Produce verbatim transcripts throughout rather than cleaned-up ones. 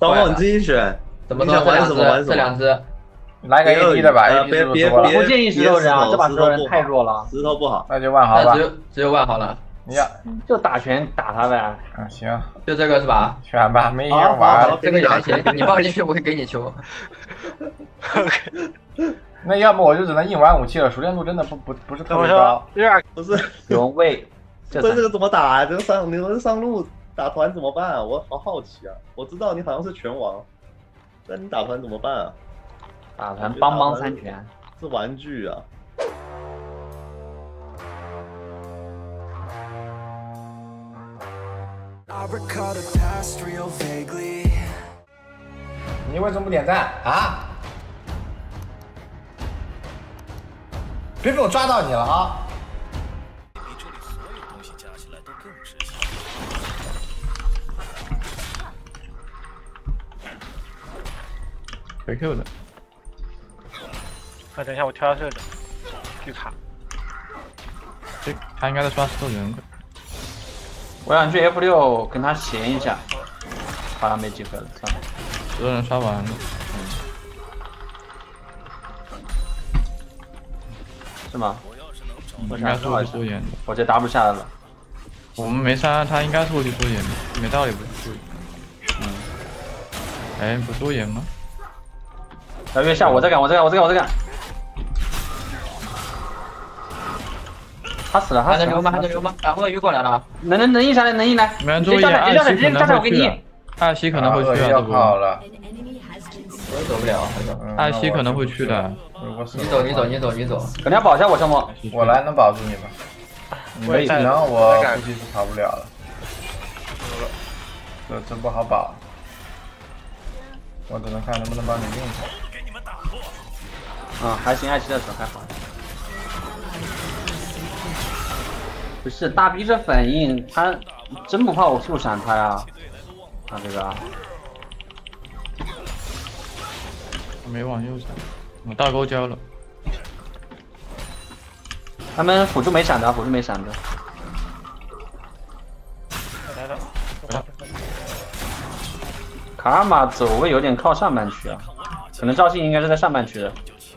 刀锋你自己选。 怎么说？这两只，这两只。 来个 A D 的吧 ，A D 别别别， 我不建议石头人啊，这把石头人太弱了。 石头不好， 那就万豪吧。 只有只有万豪了。 你要就打拳打他呗。 嗯，行。 就这个是吧？ 选吧，没赢玩。 这个也还行，你放进去我会给你球。 那要么我就只能硬玩武器了，熟练度真的不不不是特别高。 有点不是原位。 这这个怎么打啊？这个上你们上路打团怎么办啊？我好好奇啊！我知道你好像是拳王，那你打团怎么办啊？ 打团邦邦三拳是玩具啊！ 你为什么不点赞啊？别被我抓到你了啊！ 回 Q 的。 啊，等一下，我调下设置，巨卡。 这他应该在刷石头人。 我想去 F 六跟他闲一下，好像没机会了，算了。 石头人刷完了。 是吗？ 应该是会去缩眼的。 我这 W 下来了。 我们没杀他，应该是会去缩眼的，没道理不去。 嗯。 哎，不缩眼吗？ 要越下，我再干，我再干，我再干，我再干。他死了，他还能留吗？还能留吗？啊，鳄鱼过来了， 能能能硬下来，能硬来。 没人注意，艾希可能会去。艾希可能会去啊， 要跑了。 我也走不了， 艾希可能会去的。 你走，你走，你走，你走。 肯定要保一下我，小莫。 我来能保住你吗？你们技能我估计是跑不了了。这这不好保。我只能看能不能帮你用上。 啊，还行，艾希的手还好。不是大 B 这反应，他真不怕我速闪他呀？他这个。 没往右闪，我大钩交了。 他们辅助没闪的，辅助没闪的。 来了， 卡尔玛走位有点靠上半区啊，可能赵信应该是在上半区的。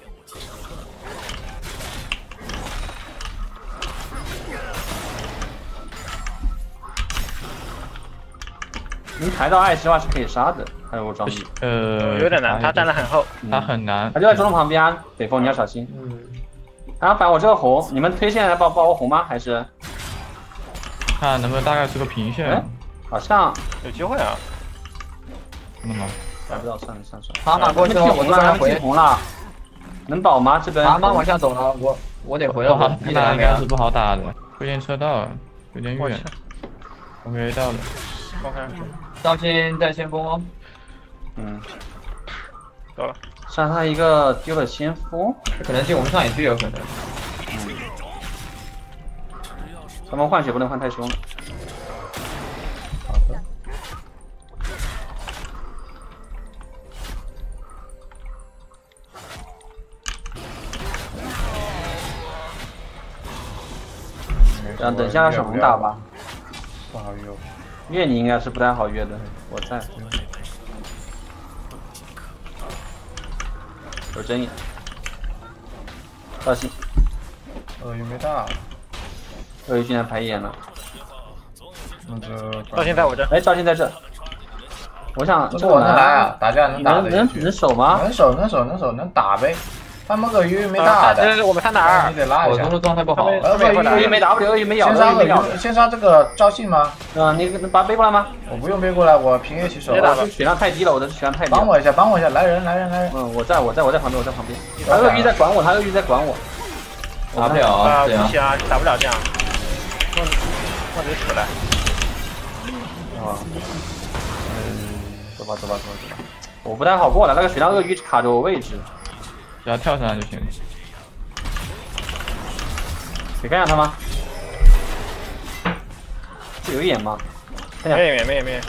能抬到艾希的话是可以杀的，还有我装逼。 呃， 有点难，他站得很后， 他很难。 他就在中路旁边啊，北风你要小心。嗯。然后反正我这个红，你们推线来报报我红吗？还是？ 看能不能大概是个平线。 哎，好像有机会啊。 真的吗？ 不知道，算了算了算了。 蛤蟆过去了，我突然回红了，能保吗？这边蛤蟆往下走了，我我得回了。 那应该是不好打的，会电车道有点远。OK 到了。 OK。 赵信在先锋。 嗯。 走了。 上他一个丢了先锋， 可能进我们上野区有可能。 嗯。他们换血不能换太凶了。 好的。 让等下是红打吧。 不好用。 越你应该是不太好约的，我在。有争议。赵信。 鳄鱼没大。 鳄鱼竟然排眼了。 那就。 赵信在我这。 哎，赵信在这。我想这我能来啊，打架能打的。 能能能守吗？ 能守能守能守能打呗。他们鳄鱼没大的。 这是我们三打二。 你得拉一下。 我中路状态不好。 鳄鱼没 W， 鳄鱼没咬。 先杀鳄鱼，先杀这个赵信吗？ 啊，你能把背过来吗？ 我不用背过来，我平 A 起手。 我这血量太低了，我的血量太低。 帮我一下，帮我一下，来人来人来人。 嗯，我在我在我在旁边，我在旁边。他鳄鱼在管我，他鳄鱼在管我。 打不了啊， 不行啊，打不了这样。我我得出来。 啊。嗯，走吧走吧走吧走吧。我不太好过来，那个血量鳄鱼卡着我位置。 只要跳上来就行。 可以干下他吗？这有眼吗？ 没眼没眼没眼。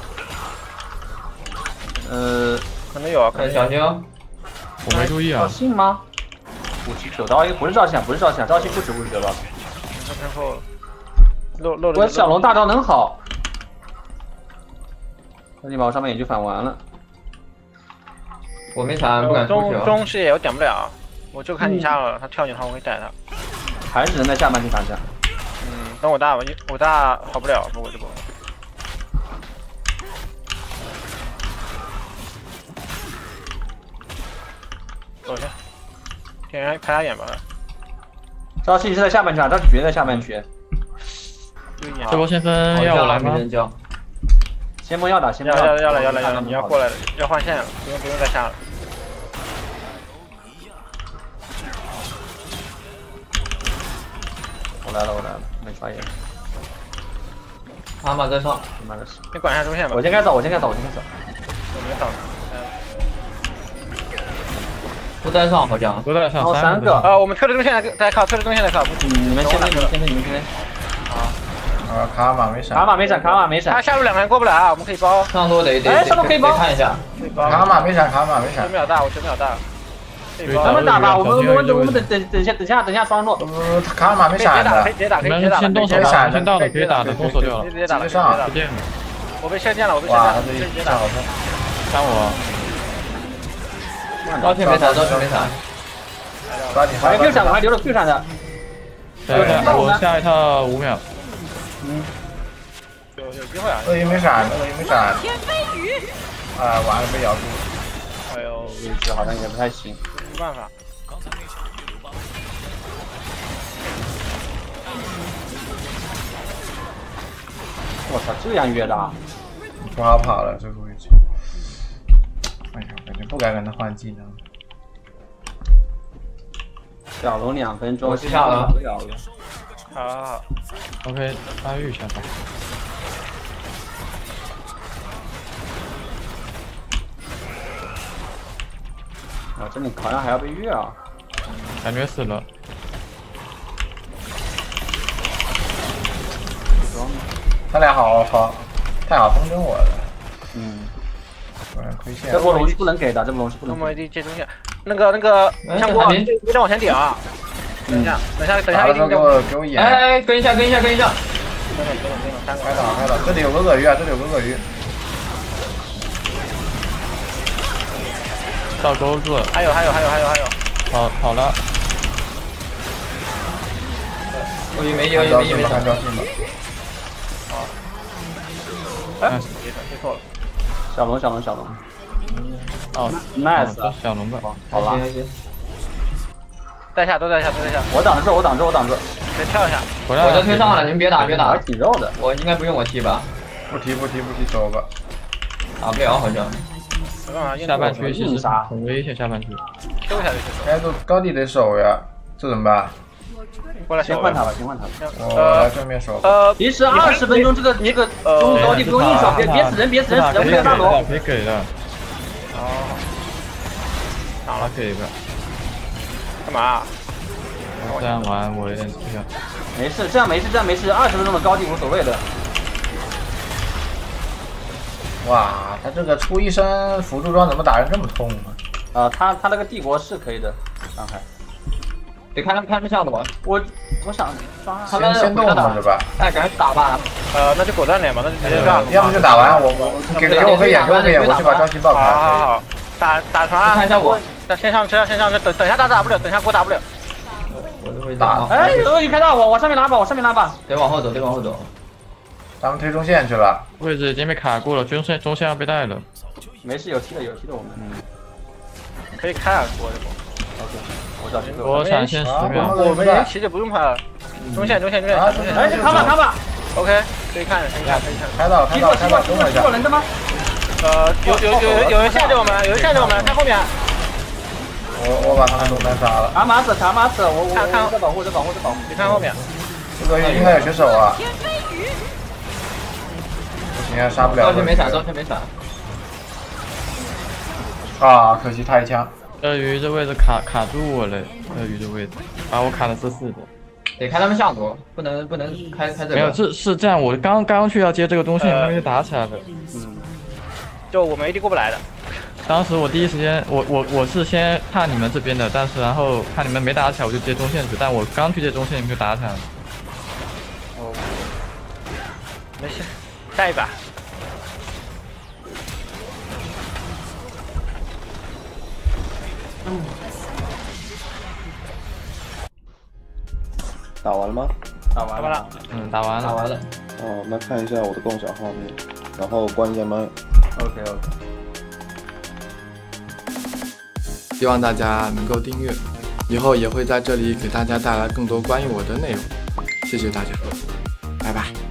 呃， 可能有啊，可能小心。 我没注意啊。 赵信吗？五十九刀，不是赵信，不是赵信，赵信不止五十九刀。 然后漏漏了。 我小龙大招能好。那你把我上面也就反完了。 我没闪，不敢出中去。 中视野我点不了，我就看你下了，他跳你的话我会带他。 还是能在下半区打架。 嗯，等我大我我大好不了，不我就不。走去，天元开他眼吧。 赵信是在下半区啊，赵信绝对在下半区。 这波先锋要我来吗？ 先锋要打，先锋要要要了要了要了，你要过来了，要换线了，不用不用再下了。 我来了我来了，没发言。 阿玛在上， 妈的是。 你管一下中线吧。 我先开走，我先开走，我先开走。 我没扫。 都在上好像。 都在上三个。 呃，我们推着中线来，大家靠，推着中线来靠。 你们先推，你们先推，你们先推。 啊，卡玛没闪， 卡玛没闪，卡玛没闪。 他下路两个人过不来，我们可以包。 上路得得哎，上路可以包。 看一下。 卡玛没闪，卡玛没闪。 九秒大，我九秒大。 咱们打吧，我们我们我们等等等下等下等下双落。 呃，卡玛没闪的。 可以直接打，可以直接打，可以直接打。 先动手打，先到了可以打的，动手掉了。 直接打，直接上。 打。我被射箭了，我被射箭了，直接打。 杀我。 刀片没闪，刀片没闪。 抓紧， 还有 Q 闪，我还留着 Q 闪的。 对，我下一套五秒。 嗯。有有机会啊！ 鳄鱼没闪，鳄鱼没闪。 天飞雨。 啊，完了被咬住。 哎呦， 位置好像也不太行。 没办法。 我操，这样约的啊！ 不好跑了这个位置。哎呀，感觉不该跟他换技能。 小龙两分钟， 我去下了。 好好好。 OK， 发育一下吧。 我这里好像还要被越啊！ 感觉死了。 他俩好好，太好风筝我了。 嗯。 果然亏欠。 这波龙是不能给的，这波龙是不能。 我们 A D 接中线，那个那个香锅，别再往前点啊！等一下，等一下，等一下，一定给我给我演。 哎，跟一下，跟一下，跟一下。 等等等等等，三个。 开导开导，这里有个鳄鱼啊，这里有个鳄鱼。 到钩子。 还有还有还有还有还有。 好好了。 鳄鱼没，鳄鱼没，没闪。 看招信吧。 好。哎，别闪，记错了。 小龙，小龙，小龙。 哦 ，nice， 小龙吧。 好了。 带下，都带下，都带下。 我挡着，我挡着，我挡着。 再跳一下。 我就推上了，你们别打，别打。 还挺肉的。 我应该不用我踢吧？ 不踢，不踢，不踢，走吧。 打不了好像。 下半区其实很危险，下半区。 Q 一下就行。 哎，都高地得守呀，这怎么办？ 过来， 先换他吧，先换他吧。 我来正面守。 呃， 其实二十分钟这个这个中高地不用硬守，别别死人，别死人，死人不要大龙。 可以给的。 哦。 好了，给一个。 干嘛？ 这样玩我有点这样。 没事，这样没事，这样没事，二十分钟的高地无所谓的。 哇，他这个出一身辅助装怎么打人这么痛啊？ 呃，他他那个帝国是可以的伤害。 得看他们看他们下的吧。 我我想抓他们先动嘛是吧？ 哎，赶紧打吧。 呃，那就果断点吧，那就直接上。 要么就打完，我我给给我个眼，给我个眼，我去把招新爆开。 好好好，打打船。 看一下我。 先上车，先上车，等等一下打打不了，等一下锅打不了。 打。 哎，鳄鱼开大我，往上面拉吧，往上面拉吧。 得往后走，得往后走。 他们推中线去了。 位置已经被卡过了，中线中线要被带了。 没事，有踢的，有踢的，我们。嗯。 可以开啊，锅这波。 OK，我找机会。 我闪现十秒。 我们连骑着不用怕了。中线，中线，中线，中线。 哎，卡吧，卡吧。 OK，可以看，可以看，可以看。 开到，开到，开到，等我一下。 过人的吗？ 呃，有有有有人下着我们，有人下着我们，看后面。 我我把他们龙单杀了。 卡马斯，卡马斯，我我我在保护，在保护，在保护。 你看后面。 这个应该有选手啊。不行啊，杀不了。 刀片没闪，刀片没闪。 啊，可惜他一枪。 鳄鱼这位置卡卡住我了，鳄鱼这位置把我卡的死死的。 得开他们下路，不能不能开开这个。 没有，是是这样，我刚刚去要接这个东西，那边就打起来了。 嗯。 就我们 A D 过不来的。 当时我第一时间，我我我是先看你们这边的，但是然后看你们没打起来，我就接中线去，但我刚去接中线，你们就打起来了。 哦，没事，下一把。 打完了吗？ 打完了。 了， 嗯，打完了， 打完了。 哦，那看一下我的共享画面，然后关一下麦。 OK OK。 希望大家能够订阅，以后也会在这里给大家带来更多关于我的内容。谢谢大家，拜拜。